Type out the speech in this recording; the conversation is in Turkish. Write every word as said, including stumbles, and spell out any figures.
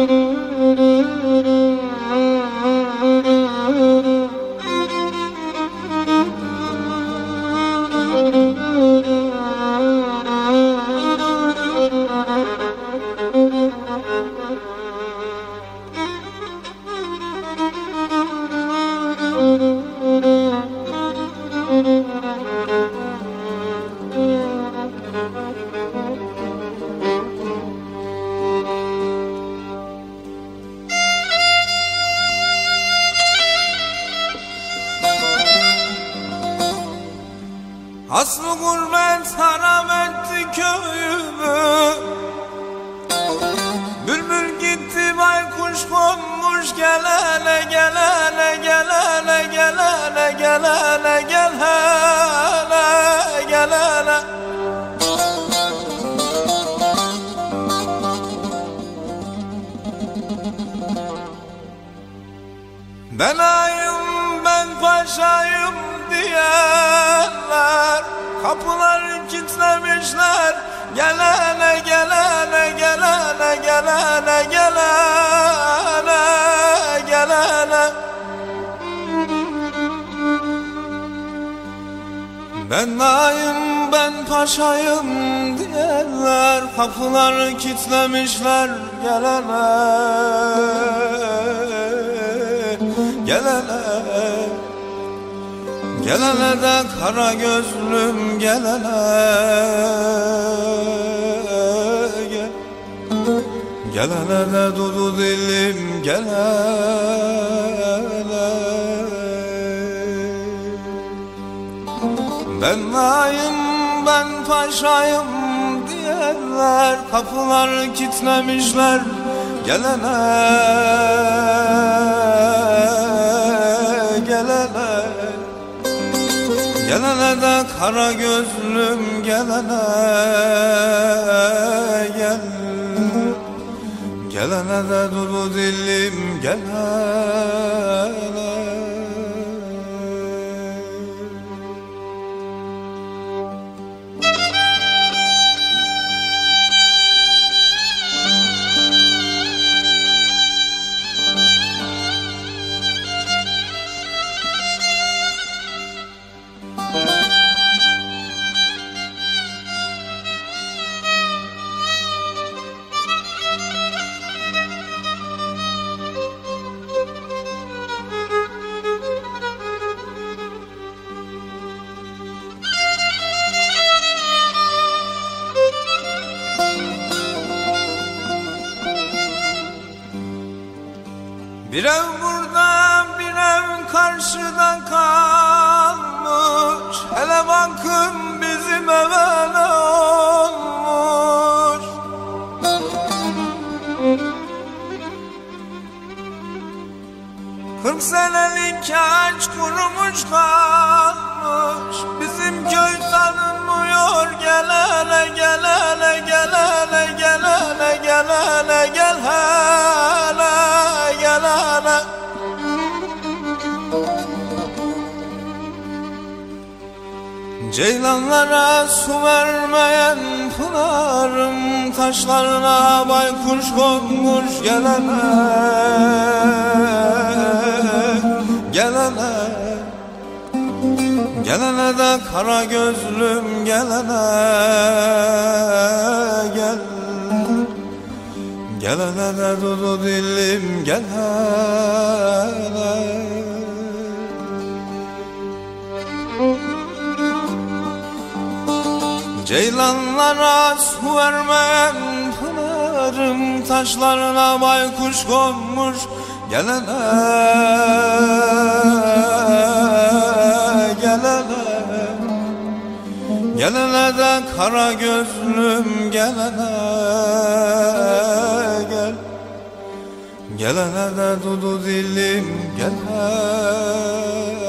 Aslı gurbet harap etti köyümü. Bülbül gitti baykuş konmuş. Gel hele gel hele gel hele gel hele gel hele gel hele gel hele. Ben ayım ben paşayım diyenler kapıları kilitlemişler. Gel hele gel hele gel hele gel hele gel hele gel hele. Ben ayım ben paşayım diyenler kapıları kilitlemişler. Gel hele gel hele gel hele de kara gözlüm gel hele gel. Gel hele de dudu dilim gel hele. Ben ayım ben paşayım diyenler kapıları kilitlemişler. Gel hele gel hele gel hele de kara gözlüm gel hele gel. Gel hele de dudu dilim gel hele. Bir ev burada bir ev karşıda kalmış. Hele bakın bizim eve ne olmuş. Kırk senelik ağaç kurumuş kalmış. Bizim köy tanınmıyor. Gel hele gel hele gel hele gel hele gel hele gel hele gel hele. Ceylanlara su vermeyen pınarım taşlarına baykuş konmuş. Gel hele gel hele gel hele de kara gözlüm gel hele gel. Gel hele de dudu dilim gel hele. Ceylanlara su vermeyen pınarım taşlarına baykuş konmuş. Gel hele gel hele gel hele de kara gözlüm gel hele gel. Gel hele de dudu dilim gel hele.